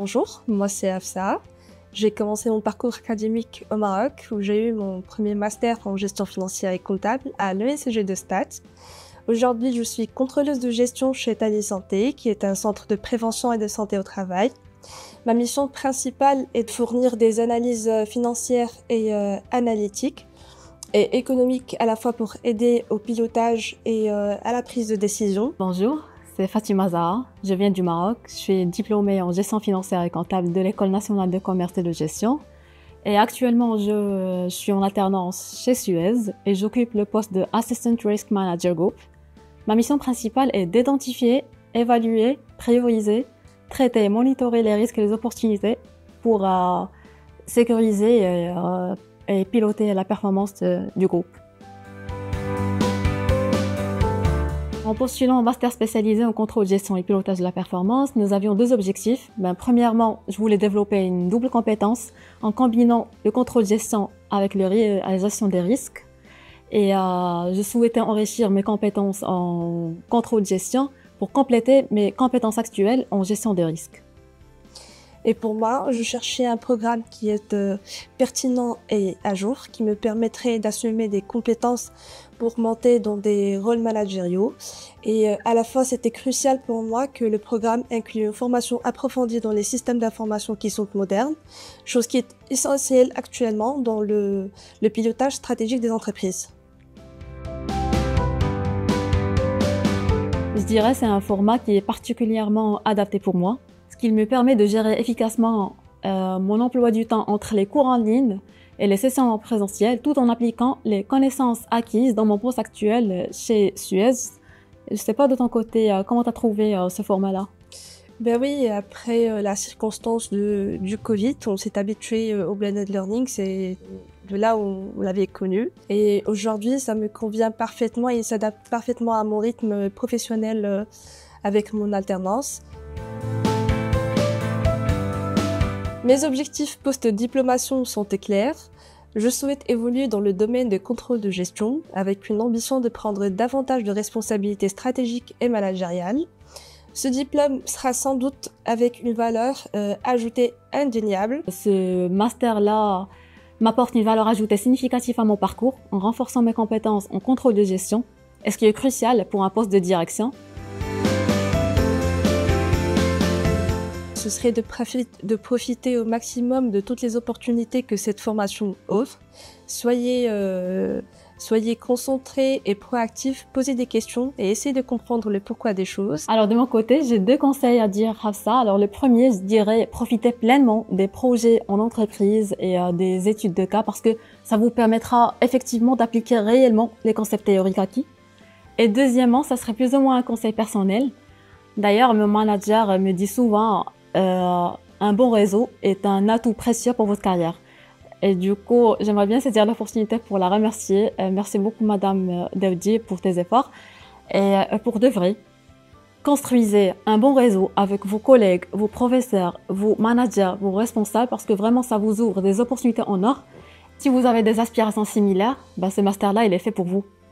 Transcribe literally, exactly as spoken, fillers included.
Bonjour, moi c'est Afsa. J'ai commencé mon parcours académique au Maroc où j'ai eu mon premier master en gestion financière et comptable à l'E S C G de Stade. Aujourd'hui, je suis contrôleuse de gestion chez Tali Santé, qui est un centre de prévention et de santé au travail. Ma mission principale est de fournir des analyses financières et euh, analytiques et économiques à la fois pour aider au pilotage et euh, à la prise de décision. Bonjour, c'est Fatima Zaha, je viens du Maroc, je suis diplômée en gestion financière et comptable de l'École nationale de commerce et de gestion. Et actuellement, je, je suis en alternance chez Suez et j'occupe le poste de Assistant Risk Manager Group. Ma mission principale est d'identifier, évaluer, prioriser, traiter et monitorer les risques et les opportunités pour euh, sécuriser et, euh, et piloter la performance de, du groupe. En postulant au master spécialisé en contrôle, gestion et pilotage de la performance, nous avions deux objectifs. Ben, premièrement, je voulais développer une double compétence en combinant le contrôle gestion avec le, la gestion des risques. Et euh, je souhaitais enrichir mes compétences en contrôle gestion pour compléter mes compétences actuelles en gestion des risques. Et pour moi, je cherchais un programme qui est euh, pertinent et à jour, qui me permettrait d'assumer des compétences pour monter dans des rôles managériaux. Et euh, à la fois, c'était crucial pour moi que le programme inclue une formation approfondie dans les systèmes d'information qui sont modernes, chose qui est essentielle actuellement dans le, le pilotage stratégique des entreprises. Je dirais que c'est un format qui est particulièrement adapté pour moi, ce qui me permet de gérer efficacement euh, mon emploi du temps entre les cours en ligne et les sessions en présentiel, tout en appliquant les connaissances acquises dans mon poste actuel chez Suez. Je ne sais pas de ton côté, euh, comment tu as trouvé euh, ce format-là? Ben oui, après euh, la circonstance de, du Covid, on s'est habitué euh, au blended learning, c'est de là où on l'avait connu. Et aujourd'hui, ça me convient parfaitement et s'adapte parfaitement à mon rythme professionnel euh, avec mon alternance. Mes objectifs post-diplomation sont clairs. Je souhaite évoluer dans le domaine de contrôle de gestion avec une ambition de prendre davantage de responsabilités stratégiques et managériales. Ce diplôme sera sans doute avec une valeur euh, ajoutée indéniable. Ce master-là m'apporte une valeur ajoutée significative à mon parcours en renforçant mes compétences en contrôle de gestion, et ce qui est crucial pour un poste de direction. Ce serait de, de profiter au maximum de toutes les opportunités que cette formation offre. Soyez, euh, soyez concentrés et proactifs, posez des questions et essayez de comprendre le pourquoi des choses. Alors de mon côté, j'ai deux conseils à dire à ça. Alors le premier, je dirais, profitez pleinement des projets en entreprise et euh, des études de cas parce que ça vous permettra effectivement d'appliquer réellement les concepts théoriques acquis. Et deuxièmement, ça serait plus ou moins un conseil personnel. D'ailleurs, mon manager me dit souvent Euh, un bon réseau est un atout précieux pour votre carrière. Et du coup, j'aimerais bien saisir l'opportunité pour la remercier. Euh, merci beaucoup, Madame Daoudi, pour tes efforts. Et euh, pour de vrai, construisez un bon réseau avec vos collègues, vos professeurs, vos managers, vos responsables, parce que vraiment, ça vous ouvre des opportunités en or. Si vous avez des aspirations similaires, bah, ce master-là, il est fait pour vous.